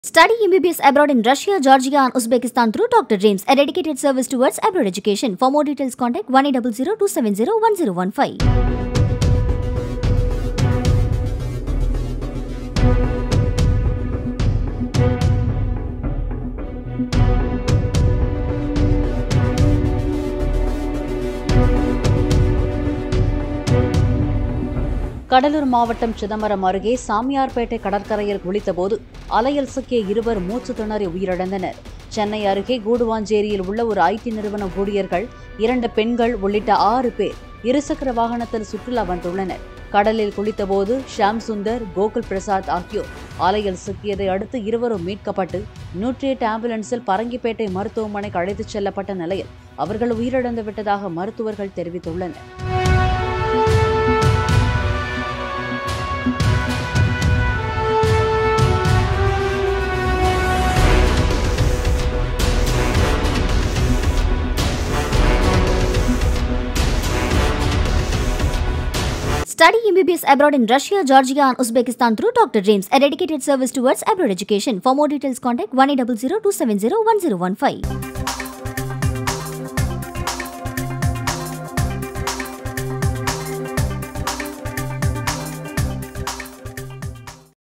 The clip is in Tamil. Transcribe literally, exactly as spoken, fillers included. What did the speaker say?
Study M B B S abroad in Russia, Georgia and Uzbekistan through Doctor Dreams, a dedicated service towards abroad education. For more details, contact one eight zero zero two seven zero one zero one five. Cuddalore மாவட்டம் சிதம்பரம் அருகே சாமியார்பேட்டை கடற்கரையில் குளித்தபோது அலையில் சிக்கிய இருவர் மூச்சு திணறி உயிரிழந்தனர். சென்னை அருகே கூடுவாஞ்சேரியில் உள்ள ஒரு ஐடி நிறுவன ஊழியர்கள், இரண்டு பெண்கள் உள்ளிட்ட ஆறு பேர் இருசக்கர வாகனத்தில் சுற்றுலா வந்துள்ளனர். கடலில் குளித்தபோது ஷாம் சுந்தர், கோகுல் பிரசாத் ஆகியோர் அலையில் சிக்கியதை அடுத்து இருவரும் மீட்கப்பட்டு நூற்றி எட்டு ஆம்புலன்ஸில் பரங்கிப்பேட்டை மருத்துவமனைக்கு அழைத்துச் செல்லப்பட்ட நிலையில் அவர்கள் உயிரிழந்து விட்டதாக மருத்துவர்கள் தெரிவித்துள்ளனர். Study M B B S abroad in Russia, Georgia and Uzbekistan through Doctor Dreams, a dedicated service towards abroad education. For more details, contact one eight zero zero two seven zero one zero one five.